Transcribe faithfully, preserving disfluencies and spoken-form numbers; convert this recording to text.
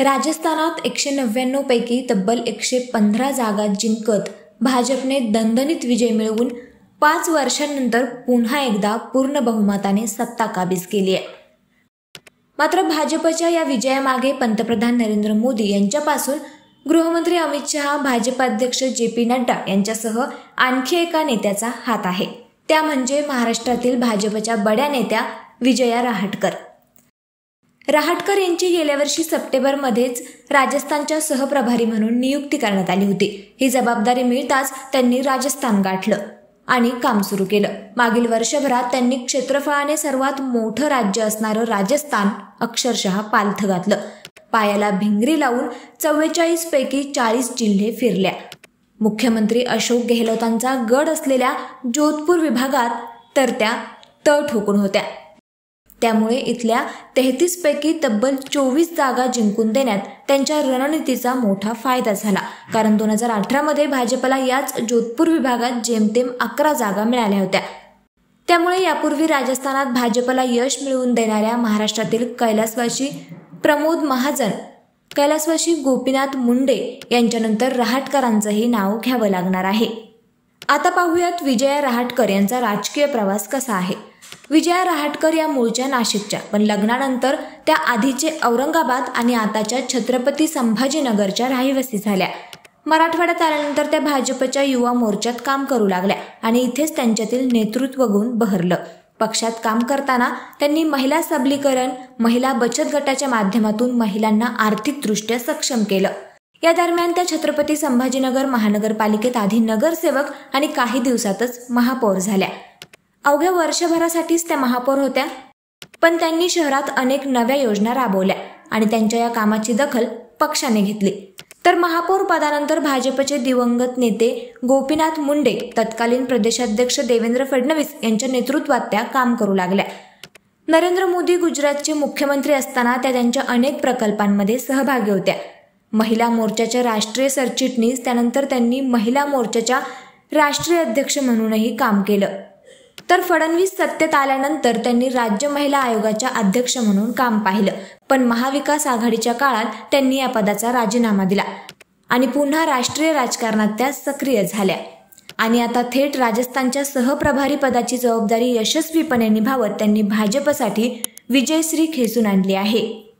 राजस्थानात एकशे नव्याण्णव पैकी तब्बल एकशे पंधरा जागा जिंकत भाजपने दणदणीत विजय मिळवून पाच वर्षांनंतर पुन्हा एकदा पूर्ण बहुमताने सत्ता काबीज केली आहे। मात्र भाजपच्या या विजयामागे पंतप्रधान नरेंद्र मोदी यांच्यापासून गृहमंत्री अमित शहा, भाजपाध्यक्ष जे पी नड्डा यांच्यासह आणखी एका नेत्याचा हात आहे। त्या म्हणजे महाराष्ट्रातील भाजपच्या बड्या नेत्या विजया रहाटकर। रहाटकर यांची गेल्या वर्षी सप्टेंबरमध्येच राजस्थानच्या सहप्रभारी म्हणून नियुक्ती करण्यात आली होती। ही जबाबदारी मिळताच त्यांनी राजस्थान गाठलं आणि काम सुरू केलं। मागील वर्षभरात त्यांनी क्षेत्रफळाने सर्वात मोठं राज्य असणारं राजस्थान अक्षरशः पालथं घातलं। पायाला भिंगरी लावून चव्वेचाळीस पैकी चाळीस जिल्हे फिरल्या। मुख्यमंत्री अशोक गेहलोतांचा गड असलेल्या जोधपूर विभागात तर त्या तळ ठोकून होत्या। त्यामुळे इथल्या तेहतीस पैकी तब्बल चोवीस जागा जिंकून देण्यात त्यांच्या रणनीतीचा मोठा फायदा झाला। कारण दोन हजार अठरा मध्ये भाजपला याच जोधपूर विभागात जेमतेम अकरा जागा मिळाल्या होत्या। त्यामुळे यापूर्वी राजस्थानात भाजपला यश मिळवून देणाऱ्या महाराष्ट्रातील कैलासवासी प्रमोद महाजन, कैलासवासी गोपीनाथ मुंडे यांच्यानंतर रहाटकरांचंही नाव घ्यावं लागणार आहे। आता पाहूयात विजया रहाटकर यांचा राजकीय प्रवास कसा आहे। विजया रहाटकर या मूळच्या नाशिकच्या, पण लग्नानंतर त्या आधीचे औरंगाबाद आणि आताच्या छत्रपती संभाजीनगरच्या रहिवासी झाल्या। मराठवाड्यात आल्यानंतर त्या भाजपच्या युवा मोर्चात काम करू लागल्या आणि इथेच त्यांच्यातील नेतृत्व गुण बहरलं। पक्षात काम करताना त्यांनी महिला सबलीकरण, महिला बचत गटाच्या माध्यमातून महिलांना आर्थिकदृष्ट्या सक्षम केलं। या दरम्यान त्या छत्रपती संभाजीनगर महानगरपालिकेत आधी नगरसेवक आणि काही दिवसातच महापौर झाल्या। अवघ्या वर्षभरासाठीच त्या महापौर होत्या, पण त्यांनी शहरात अनेक नव्या योजना राबवल्या आणि त्यांच्या या कामाची दखल पक्षाने घेतली। तर महापौर पदानंतर भाजपचे दिवंगत नेते गोपीनाथ मुंडे तत्कालीन प्रदेशाध्यक्ष देवेंद्र फडणवीस यांच्या नेतृत्वात त्या काम करू लागल्या। नरेंद्र मोदी गुजरातचे मुख्यमंत्री असताना त्या त्यांच्या अनेक प्रकल्पांमध्ये सहभागी होत्या। महिला मोर्चाच्या राष्ट्रीय सरचिटणीस, त्यानंतर त्यांनी महिला मोर्चाच्या राष्ट्रीय अध्यक्ष म्हणूनही काम केलं। तर फडणवीस सत्तेत आल्यानंतर त्यांनी राज्य महिला आयोगाच्या अध्यक्ष म्हणून काम पाहिलं, पण महाविकास आघाडीच्या काळात त्यांनी या पदाचा राजीनामा दिला आणि पुन्हा राष्ट्रीय राजकारणात त्या सक्रिय झाल्या आणि आता थेट राजस्थानच्या सहप्रभारी पदाची जबाबदारी यशस्वीपणे निभावत त्यांनी भाजपसाठी विजयश्री खेचून आणली आहे।